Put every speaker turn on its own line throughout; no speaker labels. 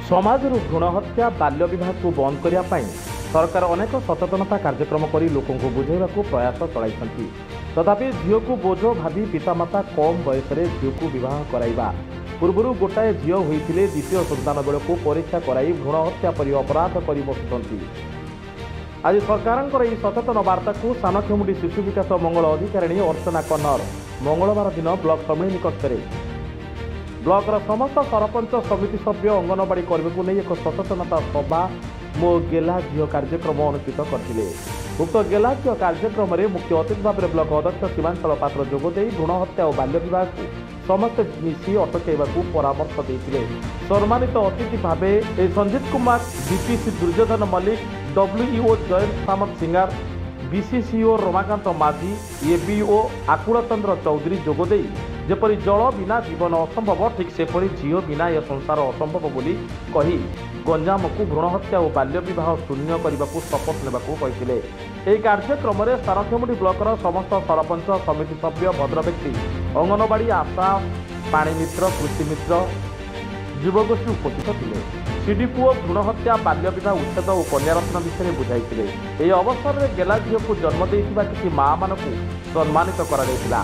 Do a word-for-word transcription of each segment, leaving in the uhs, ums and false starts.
समाजରୁ भ्रूण हत्या बाल्य विवाह को बंद करने सरकार अनेक सचेतनता कार्यक्रम कर लोकों को बुझेवा प्रयास चलाई। तथापि झील को बोझ भावी पितामाता कम बयस झील को बह कराइबा पूर्व गोटाए झील होते द्वितीय संतान बेलू परीक्षा कराई भ्रूण हत्या पर अपराध कर बसुंट। आज सरकार सचेतन वार्ता को सानखेमुंडी शिशु विकास मंगल अधिकारिणी अर्चना कन्नर मंगलवार दिन ब्लॉक सम्मिलन कक्ष ब्लॉकर समस्त सरपंच समिति सभ्य अंगनवाड़ी कर्मी को नहीं एक सचेतनता सभा मो गेला झील कार्यक्रम अनुष्ठित करते। उक्त गेला झील कार्यक्रम में मुख्य अतिथि भाव में ब्लॉक अध्यक्ष सीमांचल पात्र जोगदे भ्रूण हत्या और बाल्य विवाह को समस्त मिसी अटकैवा परामर्श देते। सम्मानित अतिथि भाव Sanjeet Kumar BPC Duryodhan Mallick WEO Jayant Samant Singar BCCO Ramakant माझी एबीओ आकुल चंद्र चौधरी जोगदे जेपरी जल बिना जीवन असंभव ठीक सेपरी झील बिना यह संसार असंभव बोली कही गंजाम को भ्रूण हत्या और बाल्य विवाह शून्य करने को शपथ ने यह कार्यक्रम में सानखेमुंडी ब्लॉकर समस्त सरपंच समिति सभ्य भद्र व्यक्ति अंगनवाड़ी आशा पाणी मित्र कृषि मित्र युवगोष्ठी उपस्थित थे। सीडीपीओ भ्रूण हत्या बाल्य विवाह उच्छेद और कन्यारत्न विषय बुझाई। यह अवसर में गेला झील को जन्म देथिबा किछि माँ मान सम्मानित करा जायतिला।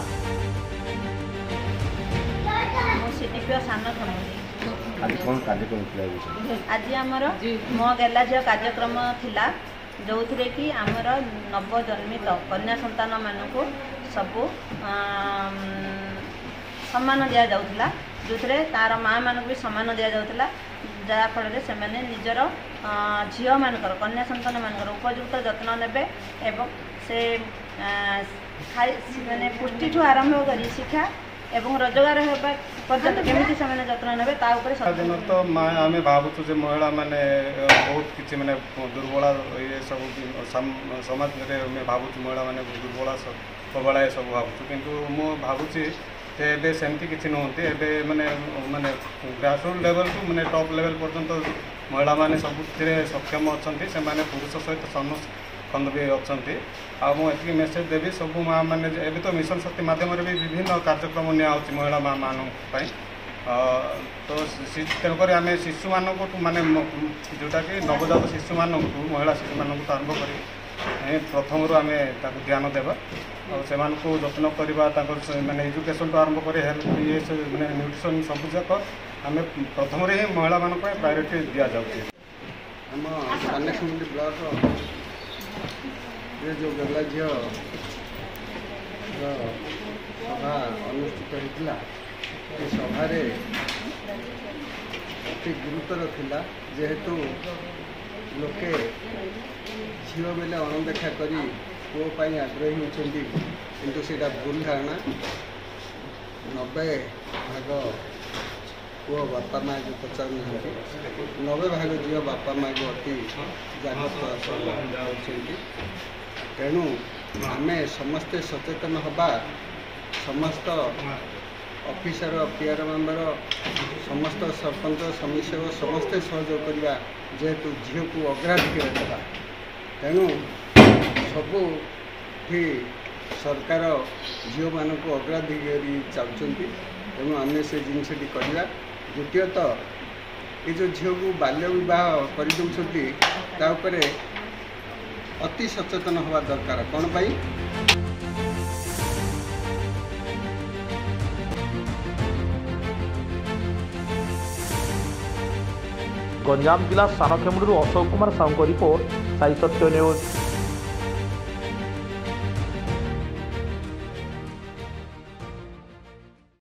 आज कौन कार्यक्रम थिला?
आज आमर मो गेला झील कार्यक्रम थिला जो थे कि आमर नवजन्मित कन्या संतान मानक सबू सम्मान दि जाउथला, जो तार माँ मानक भी सम्मान दि जाउथला, जहाँफल से मैंने निजर झील मानकर कन्या संतान मानकर उपयुक्त जत्न नेबे एवं से खाई मैंने पुष्टि ठू आरंभ कर शिक्षा एवं रोजगार होगा पर्यंत केमिति से जत्न नेबे ता ऊपर
दिन तो आम भावुँ जे महिला मैंने बहुत किसी मैंने दुर्बल ये सब समाज में भावुँ महिला मैंने दुर्बल प्रबला ये सब भावुँ किंतु मु भावुँ एबे सेमती किसी नुहति एबे माने माने ग्रासरूट लेवल टू माने टॉप लेवल पर्यंत महिला माने सबुथिरे सक्षम अछंती से माने पुरुष सहित खंड भी अछंती। आ मु एति मेसेज देबी सब माँ माने एबे तो मिशन शक्ति माध्यम रे भी विभिन्न कार्यक्रम निया होची महिला माँ मान पई तो तेणुक आम शिशु मानक माने जोटा कि नवजात शिशु मानक महिला शिशु मानक तो आरंभ करी प्रथम रू आम ध्यान देवा और से जत्न करवा माने एजुकेशन तो आरंभ कर हेल्थ ये माने न्यूट्रिशन सबूक आम प्रथम ही महिला मान प्रायोरिटी दि जाऊँगी।
आम सानखेमुंडी ब्लॉक ये जो गेला झील सभा अनुष्ठित होता ये सभार अति गुरुतर थिला जेहेतु लोके झील बेले अणदेखा करी पुओ आग्रही होती किंतु सीटा भूल धारणा। नब्बे भाग पुओ बापा माँ को पचार ना नब्बे भाग झील बापा माँ को अति जागृत तेणु आम समस्ते सचेतन हवा समस्त ऑफिसर पीआर मेंबर समस्त सरपंच समिति समस्ते सहयोग करवा जेहेतु झील को अग्राधिकार देवा तेणु सबू सरकार झील मान को अग्राधिकार चाहते तेणु आम से जिनसटी करवा। द्वितीयतः ये जो झील को बाल्य विवाह कर अति सचेतन हवा दरकार कौन पाई।
गंजाम जिला सानखेमुंडी अशोक कुमार साहू रिपोर्ट साई सत्य न्यूज।